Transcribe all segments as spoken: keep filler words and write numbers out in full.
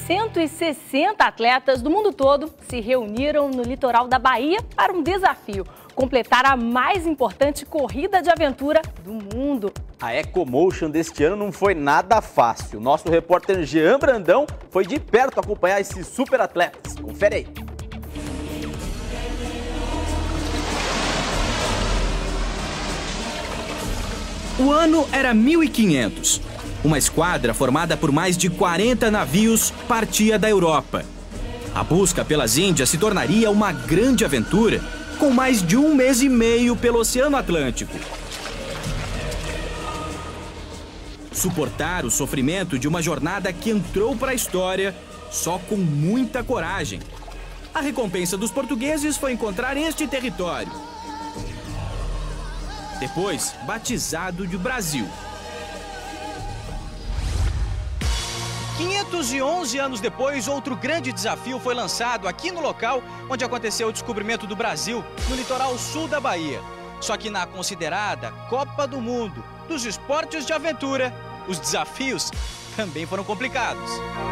cento e sessenta atletas do mundo todo se reuniram no litoral da Bahia para um desafio: completar a mais importante corrida de aventura do mundo. A EcoMotion deste ano não foi nada fácil. Nosso repórter Jean Brandão foi de perto acompanhar esses super atletas. Confere aí. O ano era mil e quinhentos. Uma esquadra formada por mais de quarenta navios partia da Europa. A busca pelas Índias se tornaria uma grande aventura, com mais de um mês e meio pelo Oceano Atlântico. Suportar o sofrimento de uma jornada que entrou para a história só com muita coragem. A recompensa dos portugueses foi encontrar este território, depois batizado de Brasil. quinhentos e onze anos depois, outro grande desafio foi lançado aqui no local onde aconteceu o descobrimento do Brasil, no litoral sul da Bahia. Só que na considerada Copa do Mundo dos Esportes de Aventura, os desafios também foram complicados.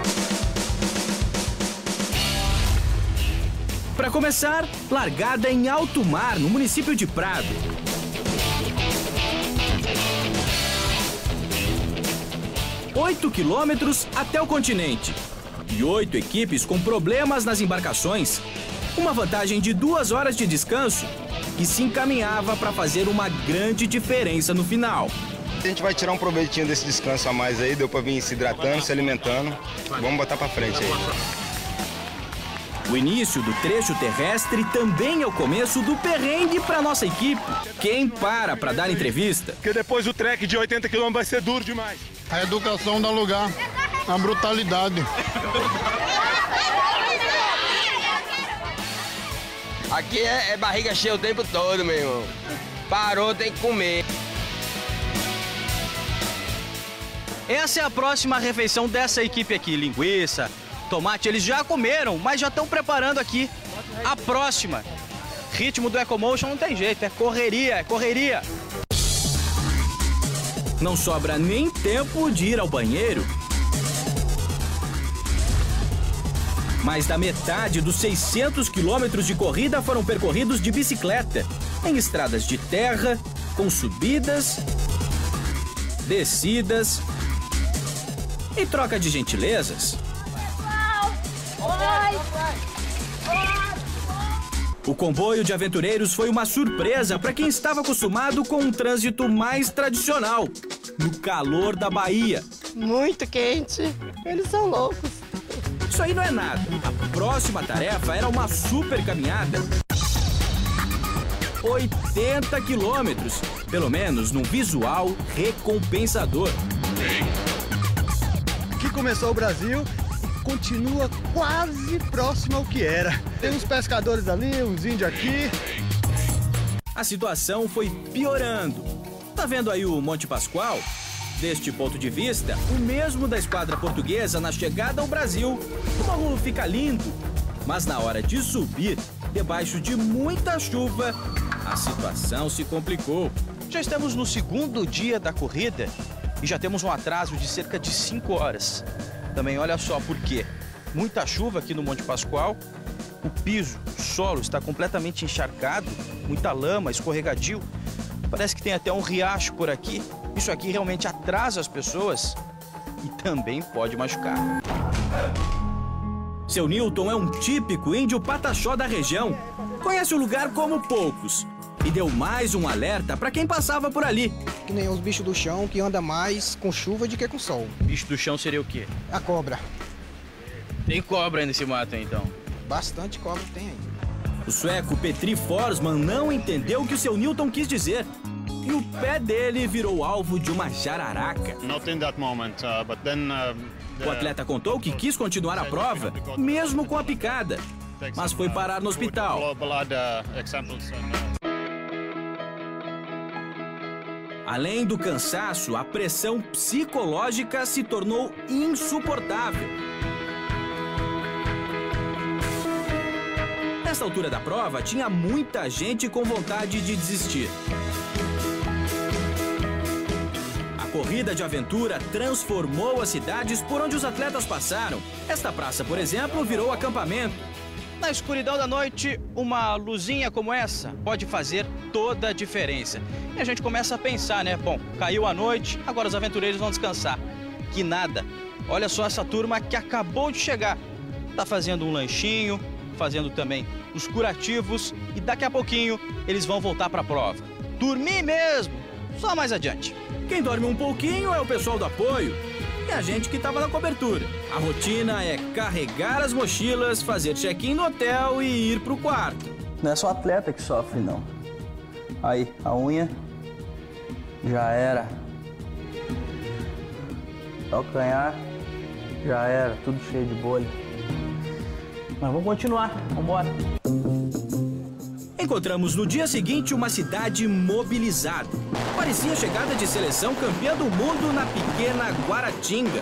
Para começar, largada em alto mar, no município de Prado. Oito quilômetros até o continente. E oito equipes com problemas nas embarcações. Uma vantagem de duas horas de descanso que se encaminhava para fazer uma grande diferença no final. A gente vai tirar um proveitinho desse descanso a mais aí, deu para vir se hidratando, se alimentando. Vamos botar para frente aí. O início do trecho terrestre também é o começo do perrengue para nossa equipe. Quem para para dar entrevista? Porque depois o trek de oitenta quilômetros vai ser duro demais. A educação dá lugar à brutalidade. Aqui é, é barriga cheia o tempo todo, meu irmão. Parou, tem que comer. Essa é a próxima refeição dessa equipe aqui. Linguiça, tomate, eles já comeram, mas já estão preparando aqui a próxima. Ritmo do EcoMotion não tem jeito, é correria, é correria. Não sobra nem tempo de ir ao banheiro. Mais da metade dos seiscentos quilômetros de corrida foram percorridos de bicicleta, em estradas de terra, com subidas, descidas e troca de gentilezas. O comboio de aventureiros foi uma surpresa para quem estava acostumado com um trânsito mais tradicional, no calor da Bahia. Muito quente, eles são loucos. Isso aí não é nada. A próxima tarefa era uma super caminhada. oitenta quilômetros, pelo menos num visual recompensador. Aqui começou o Brasil e continua quase próximo ao que era. Tem uns pescadores ali, uns índios aqui. A situação foi piorando. Tá vendo aí o Monte Pascoal? Deste ponto de vista, o mesmo da esquadra portuguesa na chegada ao Brasil. O morro fica lindo, mas na hora de subir, debaixo de muita chuva, a situação se complicou. Já estamos no segundo dia da corrida e já temos um atraso de cerca de cinco horas. Também olha só por quê. Muita chuva aqui no Monte Pascoal, o piso, o solo está completamente encharcado, muita lama, escorregadio. Parece que tem até um riacho por aqui. Isso aqui realmente atrasa as pessoas e também pode machucar. Seu Newton é um típico índio pataxó da região. Conhece o lugar como poucos e deu mais um alerta para quem passava por ali. Que nem os bichos do chão que andam mais com chuva do que com sol. Bicho do chão seria o quê? A cobra. Tem cobra aí nesse mato, então? Bastante cobra tem aí. O sueco Petri Forsman não entendeu o que o seu Newton quis dizer. E o pé dele virou alvo de uma jararaca. O atleta contou que quis continuar a prova, mesmo com a picada, mas foi parar no hospital. Além do cansaço, a pressão psicológica se tornou insuportável. Nessa altura da prova, tinha muita gente com vontade de desistir. A corrida de aventura transformou as cidades por onde os atletas passaram. Esta praça, por exemplo, virou acampamento. Na escuridão da noite, uma luzinha como essa pode fazer toda a diferença. E a gente começa a pensar, né? Bom, caiu a noite, agora os aventureiros vão descansar. Que nada. Olha só essa turma que acabou de chegar. Tá fazendo um lanchinho, fazendo também os curativos e daqui a pouquinho eles vão voltar para a prova. Dormir mesmo, só mais adiante. Quem dorme um pouquinho é o pessoal do apoio e a gente que estava na cobertura. A rotina é carregar as mochilas, fazer check-in no hotel e ir pro quarto. Não é só atleta que sofre, não. Aí, a unha já era. Calcanhar já era, tudo cheio de bolha. Mas vamos continuar, vamos embora. Encontramos no dia seguinte uma cidade mobilizada. Parecia a chegada de seleção campeã do mundo na pequena Guaratinga.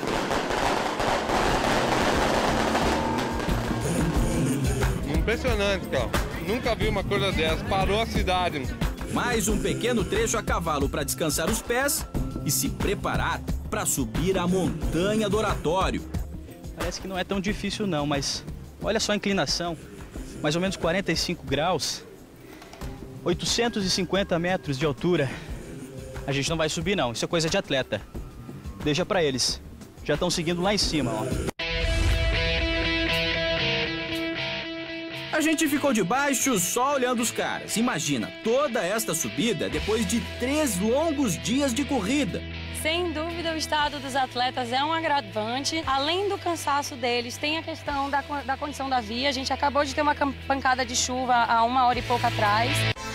Impressionante, cara. Nunca vi uma coisa dessa. Parou a cidade. Mais um pequeno trecho a cavalo para descansar os pés e se preparar para subir a montanha do Oratório. Parece que não é tão difícil não, mas olha só a inclinação. Mais ou menos quarenta e cinco graus. oitocentos e cinquenta metros de altura. A gente não vai subir não, isso é coisa de atleta. Deixa pra eles. Já estão seguindo lá em cima, ó. A gente ficou de baixo só olhando os caras. Imagina, toda esta subida depois de três longos dias de corrida. Sem dúvida, o estado dos atletas é um agravante. Além do cansaço deles, tem a questão da, da condição da via. A gente acabou de ter uma pancada de chuva há uma hora e pouco atrás.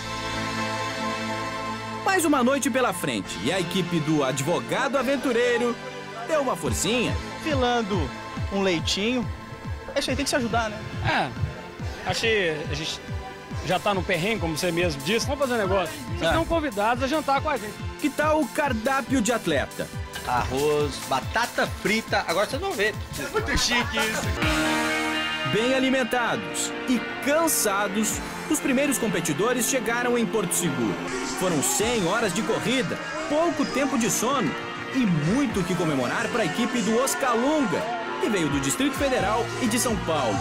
Mais uma noite pela frente e a equipe do advogado aventureiro deu uma forcinha. Filando um leitinho. Isso aí tem que se ajudar, né? É, acho que a gente já tá no perrengue, como você mesmo disse. Vamos fazer um negócio. Vocês estão convidados a jantar com a gente. Que tal o cardápio de atleta? Arroz, batata frita, agora vocês vão ver. É muito chique isso. Bem alimentados e cansados, os primeiros competidores chegaram em Porto Seguro. Foram cem horas de corrida, pouco tempo de sono e muito que comemorar para a equipe do Oscalunga, que veio do Distrito Federal e de São Paulo.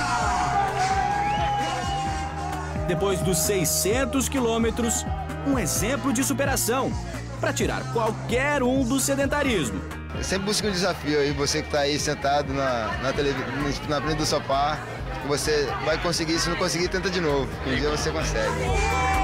Depois dos seiscentos quilômetros, um exemplo de superação para tirar qualquer um do sedentarismo. Eu sempre busco um desafio aí, você que está aí sentado na, na, televisão, na frente do sofá, você vai conseguir, se não conseguir, tenta de novo, que um dia você consegue.